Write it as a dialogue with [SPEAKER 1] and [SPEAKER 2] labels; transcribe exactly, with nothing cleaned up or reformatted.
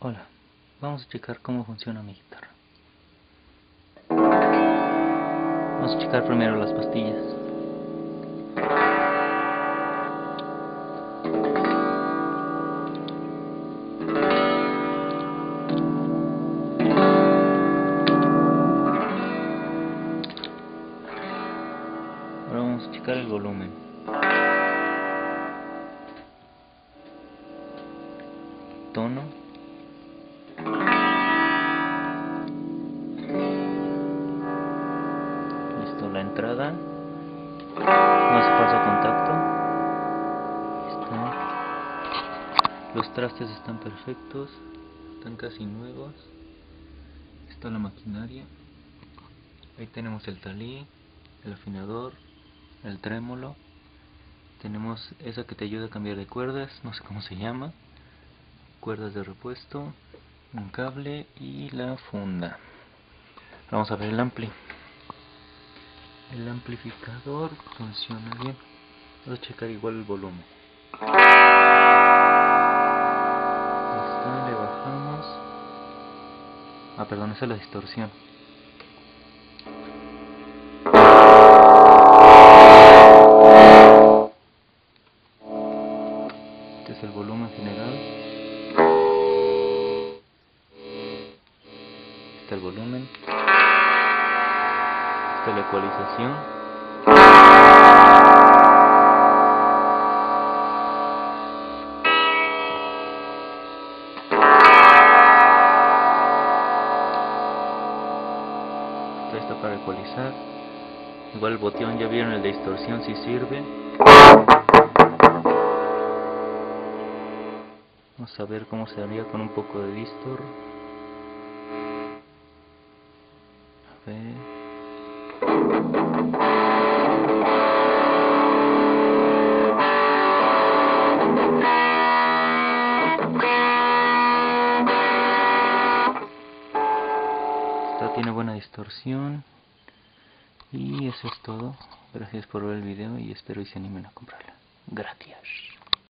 [SPEAKER 1] Hola, vamos a checar cómo funciona mi guitarra. Vamos a checar primero las pastillas. Ahora vamos a checar el volumen. Tono. Listo, la entrada. No hace falso contacto. Está. Los trastes están perfectos. Están casi nuevos. Está la maquinaria. Ahí tenemos el talí, el afinador, el trémolo. Tenemos esa que te ayuda a cambiar de cuerdas, no sé cómo se llama. Cuerdas de repuesto, un cable y la funda. Vamos a ver el ampli. El amplificador funciona bien. Vamos a checar igual el volumen. Está, le bajamos. Ah, perdón, esa es la distorsión. Este es el volumen general. Este es el volumen. Esta es la ecualización. Esta está para ecualizar. Igual el botón, ya vieron el de distorsión, si sirve. Vamos a ver cómo se haría con un poco de distor. A ver. Esta tiene buena distorsión. Y eso es todo. Gracias por ver el video y espero y se animen a comprarla. Gracias.